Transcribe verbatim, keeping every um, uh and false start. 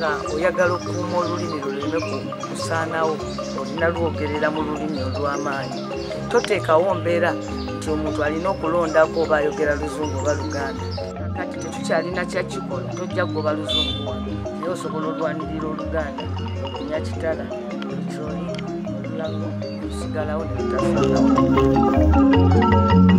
nga oyagala okuuma olulimi luleme kusaanawo olina lwogerera mu lulimi olw'amaanyi. Toteekawo mbeera nti omuntu alina okulondako oba ayogera luzungu oba luganda. Kati tetukyalina kyakikola, tojja kugoba luzungu wano naye osobola olwanirira oluganda okunya kitala ekyoli olulago lusigalawo ne lutafaanawo.